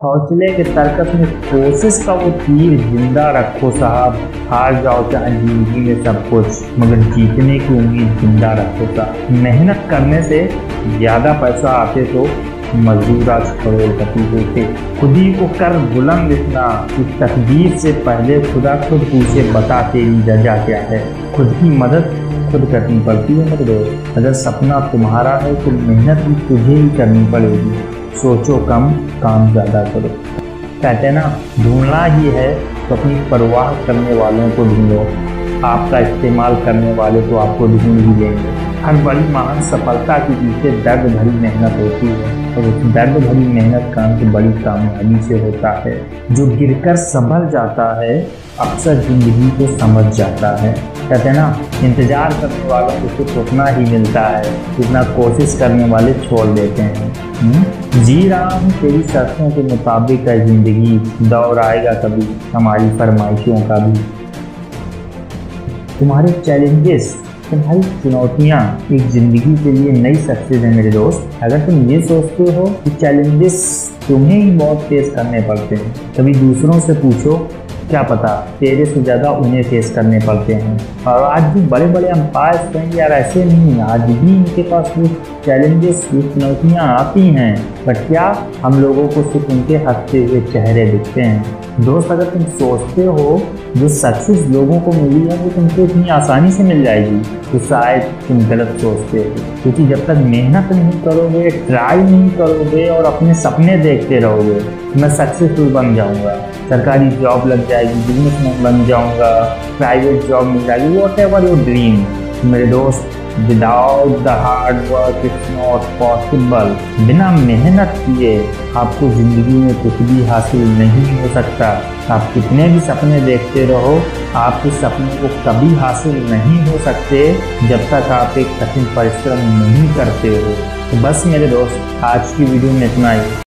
हौसले के तर्कस में कोशिश का वो तीर जिंदा रखो साहब। हार जाओ चाहे जिंदगी में सब कुछ, मगर जीतने की उम्मीद जिंदा रखो साहब। मेहनत करने से ज्यादा पैसा आते तो मजदूर आज करोड़पति होते। खुद ही को कर बुलंद इतना कि तकदीर से पहले खुदा खुद पूछे बता तेरी रजा क्या है। खुद की मदद खुद करनी पड़ती है मेरे दोस्त। अगर सपना तुम्हारा है तो मेहनत भी तुझे ही करनी पड़ेगी। सोचो कम, काम ज़्यादा करो। कहते हैं ना, ढूंढना ही है तो अपनी परवाह करने वालों को ढूंढो। आपका इस्तेमाल करने वाले तो आपको ढूंढ ही लेंगे। हर बड़ी महान सफलता के पीछे दर्द भरी मेहनत होती है, और उस दर्द भरी मेहनत का अंत बड़ी कामयाबी से होता है। जो गिरकर संभल जाता है अक्सर जिंदगी को समझ जाता है। कहते हैं ना, इंतजार करने वालों को सिर्फ उतना ही मिलता है जितना कोशिश करने वाले छोड़ देते हैं। जी रहा हूँ तेरी शर्तों के मुताबिक है जिंदगी, दौर आएगा कभी हमारी फरमाइशों का भी। तुम्हारे चैलेंजेस, तुम्हारी चुनौतियाँ एक जिंदगी के लिए नई सक्सेस है मेरे दोस्त। अगर तुम ये सोचते हो कि चैलेंजेस तुम्हें ही बहुत फेस करने पड़ते हैं, कभी दूसरों से पूछो, क्या पता तेरे से ज़्यादा उन्हें फेस करने पड़ते हैं। और आज भी बड़े बड़े अंपायर हैं यार, ऐसे नहीं, आज भी इनके पास वो चैलेंजेस, वो चुनौतियाँ आती हैं, बट क्या हम लोगों को सिर्फ उनके हंसते हुए चेहरे दिखते हैं। दोस्त, अगर तुम सोचते हो जो सक्सेस लोगों को मिली है वो तुमको इतनी आसानी से मिल जाएगी, तो शायद तुम गलत सोचते हो। क्योंकि जब तक मेहनत नहीं करोगे, ट्राई नहीं करोगे और अपने सपने देखते रहोगे, मैं सक्सेसफुल बन जाऊंगा, सरकारी जॉब लग जाएगी, बिजनेसमैन बन जाऊंगा, प्राइवेट जॉब मिल जाएगी, व्हाटएवर योर ड्रीम, मेरे दोस्त, without the hard work it's not possible. बिना मेहनत किए आपको जिंदगी में कुछ भी हासिल नहीं हो सकता। आप कितने भी सपने देखते रहो, आप इस सपने को कभी हासिल नहीं हो सकते जब तक आप एक कठिन परिश्रम नहीं करते हो। तो बस मेरे दोस्त, आज की वीडियो में इतना ही।